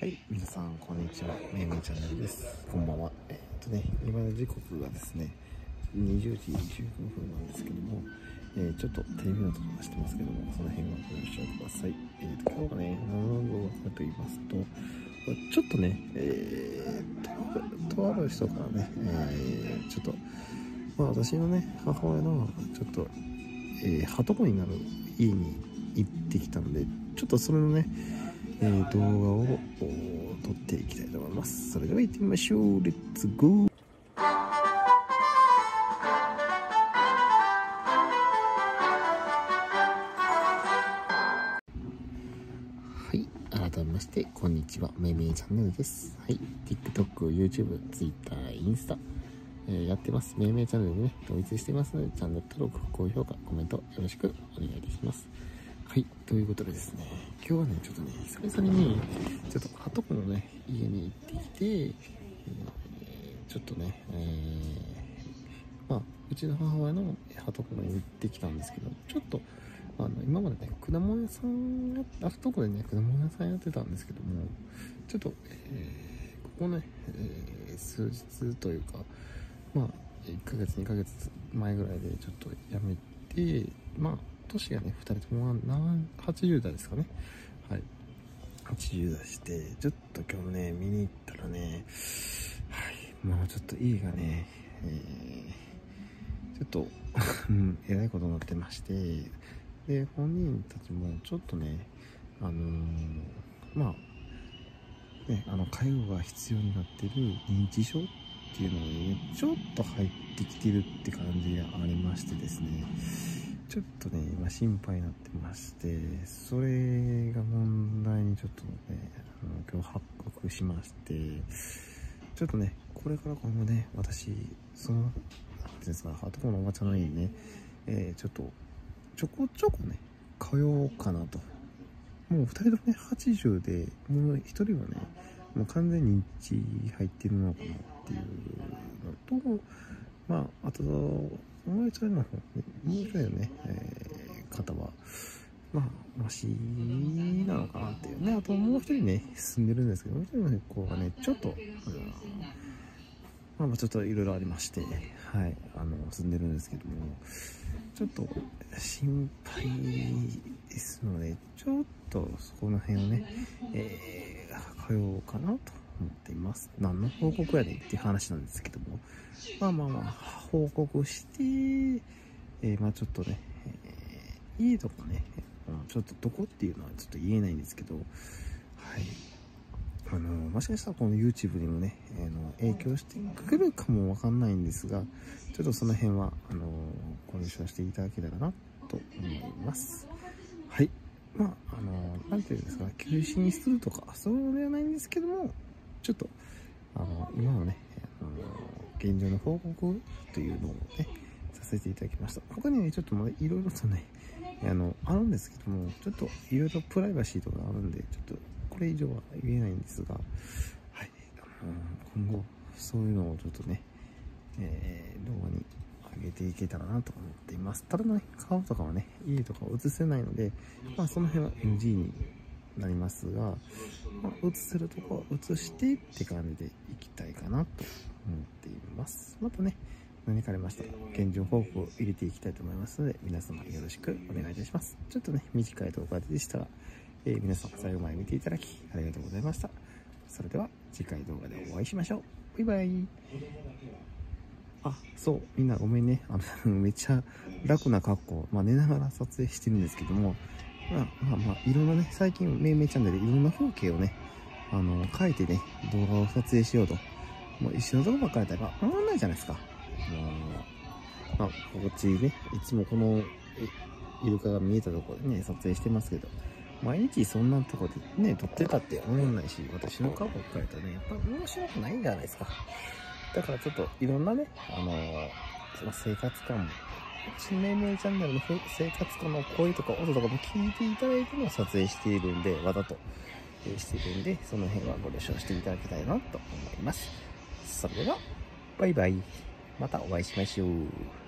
はい、皆さんこんにちは、めいめいチャンネルです。こんばんは。今の時刻がですね、20時15分なんですけども、ちょっとテレビの音がしてますけども、その辺はご了承ください。今日がね、何の動画かと言いますと、ちょっとね、とある人からね、ちょっと、私のね、母親の、ちょっと、はとこになる家に行ってきたので、ちょっとそれのね、動画を撮っていきたいと思います。それでは行ってみましょう。レッツゴー。はい、改めましてこんにちは、めいめいチャンネルです。はい、TikTok、YouTube、Twitter、インスタ、やってます。めいめいチャンネルにね、統一してますので、チャンネル登録、高評価、コメントよろしくお願いいたします。はい、ということでですね、今日はね、ちょっとね、久々に、ちょっと、はとこのね、家に行ってきて、ちょっとね、うちの母親のはとこに行ってきたんですけど、ちょっと、今までね、果物屋さんはとこでね、果物屋さんやってたんですけども、ちょっと、ここね、数日というか、1ヶ月、2ヶ月前ぐらいでちょっとやめて、年がね、2人とも80代ですかね。はい。80代して、ちょっと今日ね、見に行ったらね、はい、ちょっと家がね、ちょっと、えらいことになってまして、で、本人たちもちょっとね、介護が必要になってる認知症っていうのがね、ちょっと入ってきてるって感じがありましてですね、ちょっとね、今心配になってまして、それが問題にちょっとね、今日発覚しまして、ちょっとね、これから今後ね、私、なんていうんですか、はとこのおばちゃんの家にね、ちょこちょこね、通おうかなと。もう2人ともね、80で、もう1人はね、もう完全に認知入ってるのかなっていうのと、あと、おばちゃんの方ね、もう一人のね、方は、マシなのかなっていうね。あともう一人ね、住んでるんですけど、もう一人の子がね、ちょっと、ちょっといろいろありまして、はい、住んでるんですけども、ちょっと心配ですので、ちょっとそこの辺をね、通おうかなと思っています。何の報告やねんっていう話なんですけども、報告して、ちょっとね、家とかね、ちょっとどこっていうのはちょっと言えないんですけど、はい。もしかしたらこの YouTube にもね、影響してくるかもわかんないんですが、ちょっとその辺は、ご了承していただけたらな、と思います。はい。なんていうんですか、休止にするとか、そういうのではないんですけども、ちょっと、今のね、現状の報告というのをね、させていただきました。他にね、ちょっといろいろとね、あるんですけども、ちょっといろいろプライバシーとかあるんで、ちょっとこれ以上は言えないんですが、はい、今後、そういうのをちょっとね、動画に上げていけたらなと思っています。ただね、顔とかはね、家とか映せないので、その辺は NG になりますが、映せるとこは映してって感じでいきたいかなと思っています。またね、何かありましたら、現状報告を入れていきたいと思いますので、皆様よろしくお願いいたします。ちょっとね、短い動画でしたが、皆様最後まで見ていただき、ありがとうございました。それでは、次回動画でお会いしましょう。バイバイ。そう、みんなごめんね。めっちゃ楽な格好。寝ながら撮影してるんですけども、いろんなね、最近、めいめいチャンネルでいろんな風景をね、書いてね、動画を撮影しようと。もう一緒のとこばっかりやったら、思わないじゃないですか。こっちね、いつもこのイルカが見えたところでね、撮影してますけど、毎日そんなとこでね、撮ってたって思わないし、私の顔ばっかりやったらね、やっぱ面白くないんじゃないですか。だからちょっといろんなね、生活感も、めいめいチャンネルの生活感の声とか音とかも聞いていただいても撮影しているんで、わざとしているんで、その辺はご了承していただきたいなと思います。それでは、バイバイ。またお会いしましょう。